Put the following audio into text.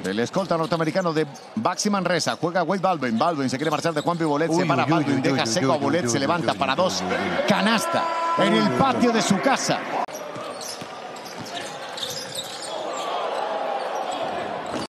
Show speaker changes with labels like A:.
A: El escolta norteamericano de Baxi Manresa. Juega Wade Baldwin. Baldwin se quiere marchar de Juanpi Bolet. Se para Baldwin. Deja seco a Bolet. Se levanta para dos. Canasta en el patio de su casa.